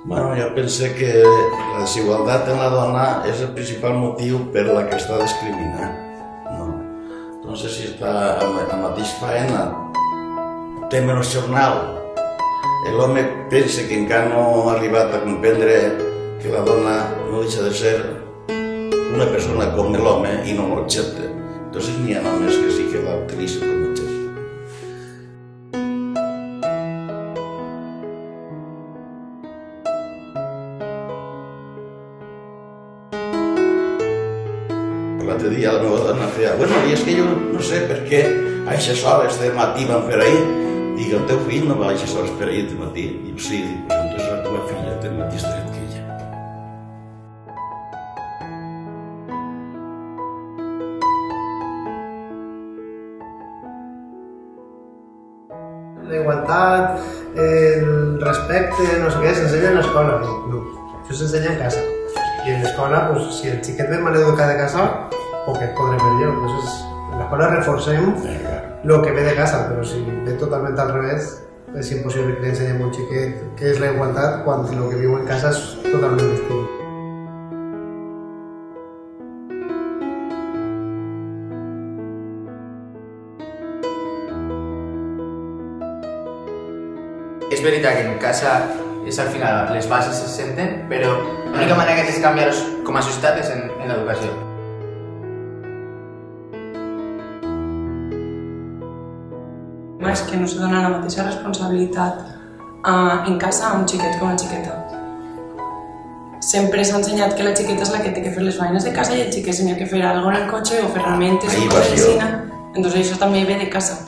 Bueno, jo penso que la desigualtat en la dona és el principal motiu per la que està discriminant. Entonces, si està a la mateixa faena, té menys jornal, l'home pensa que encara no ha arribat a comprendre que la dona no deixa de ser una persona com l'home i no l'accepta. Entonces, n'hi ha homes que sí que la utilitzen com a objecte. L'altre dia la meva dona feia, bueno, i és que jo no sé per què a aquestes hores de matí van per ahir. Dic, el teu fill no va a aquestes hores per ahir de matí? Diu, sí, pues entonces la teva filla té el mateix dret que ella. La igualtat, el respecte, no sé què, s'ensenya a l'escola. No, això s'ensenya a casa. I en l'escola, si el xiquet ve mal educat de casa, poquet podré fer jo. Entonces, en l'escola reforcem el que ve de casa, però si ve totalment al revés, és impossible que li ensenyem a un xiquet què és la igualtat quan el que viu en casa és totalment distint. És veritat que en casa és al final les bases se senten, però l'única manera que tens de canviar com a societat és en l'educació. És que no se dona la mateixa responsabilitat en casa a un xiquet com a xiqueta. Sempre s'ha ensenyat que la xiqueta és la que té que fer les feines de casa i el xiquet s'ha que fer alguna cosa en el cotxe o ferramentes o coses així. Entonces això també ve de casa.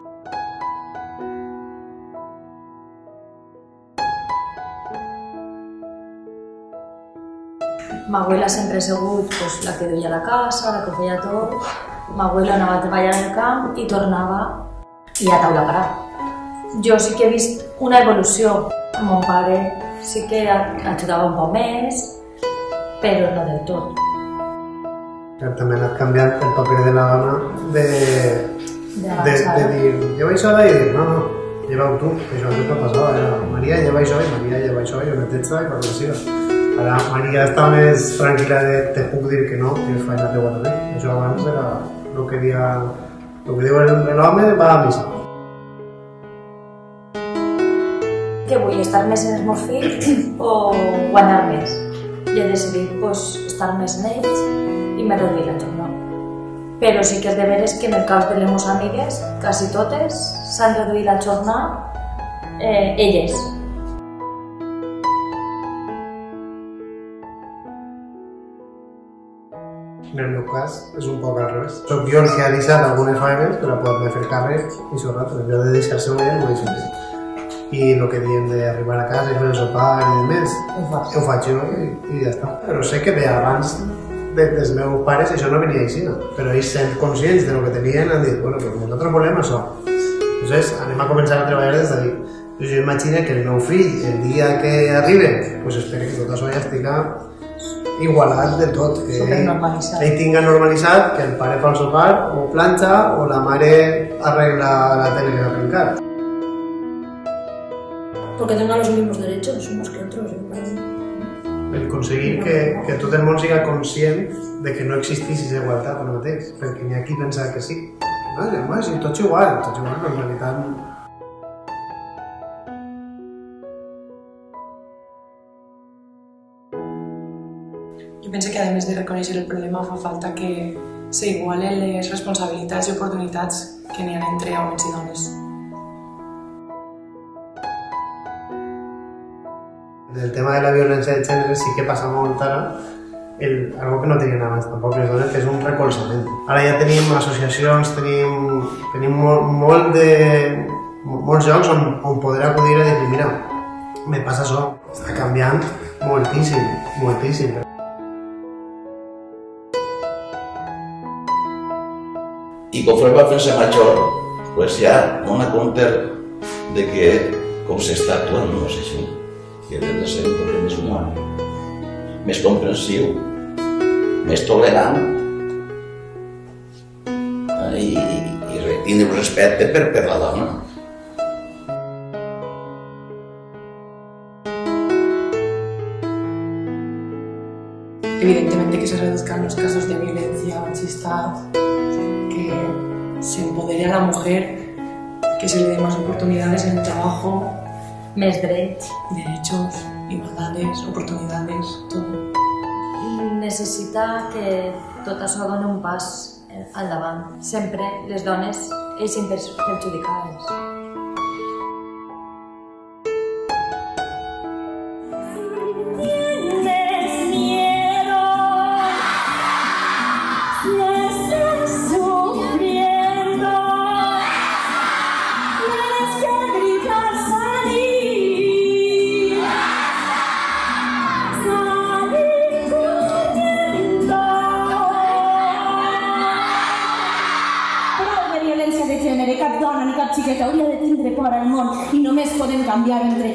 Ma abuela sempre ha sigut la que duia la casa, la que ho feia tot. Ma abuela anava a treballar al camp i tornava i a taula parada. Jo sí que he vist una evolució. Mon pare sí que ajudava un poc més, però no del tot. També ha anat canviant el paper de la dona de dir, lleva això i dir, no, lleva-ho tu, que això antes no passava, era Maria lleva això i Maria lleva això i ho neteja i progressiva. Ara Maria està més tranquil·la de te puc dir que no, que és feina teva també. Això abans era el que diu l'home va a missa. Que vull estar més en els meus fills o guanyar més? I he decidit estar més en ells i m'he reduït la jornada. Però sí que és de veres que en el cas de les meves amigues, quasi totes s'han reduït la jornada elles. En el meu cas és un poc al revés. Soc jo el que ha deixat algunes feines per a poder fer càrrec i sobretot, en lloc de deixar-se ell, ho deixo ell. I el que diem d'arribar a casa i fer el sopar i demés, ho faig jo i ja està. Però sé que abans dels meus pares això no venia així, però ells sent conscients de lo que tenien han dit, bueno, però nosaltres volem això. Llavors anem a començar a treballar des de dir. Jo imagino que el meu fill, el dia que arribi, espero que tot això ja estigui igualat de tot, que ell tinga normalitzat que el pare fa el sopar o planxa o la mare arregla la tele que va brincar. Porque tengan los mismos derechos unos que otros. El conseguir que tot el món siga conscient de que no existís aquesta igualtat ara mateix, perquè n'hi ha qui pensa que sí. Home, sí, tots igual, en realitat. Jo penso que, a més de reconèixer el problema, fa falta que s'igualen les responsabilitats i oportunitats que n'hi ha entre homes i dones. El tema de la violència de gènere sí que passa molt ara, algo que no tenien abans tampoc les dones, que és un recolzament. Ara ja tenim associacions, tenim molts llocs on poder acudir a dir, mira, me passa això. Està canviant moltíssim, moltíssim. I conforme va fent-se major, ja dona compte de que com s'està actuant no és això, que hem de ser un poc més humà, més comprensiu, més tolerant i tindre un respecte per la dona. evidentemente que se reduzcan los casos de violencia machista, que se empodere a la mujer, que se le dé más oportunidades en el trabajo, més drets. derechos, igualdades, oportunidades, todo. Necessita que tot això doni un pas al davant. Sempre les dones eixen perjudicades. Cap dona ni cap xiqueta hauria de tindre por al món i només podem canviar entre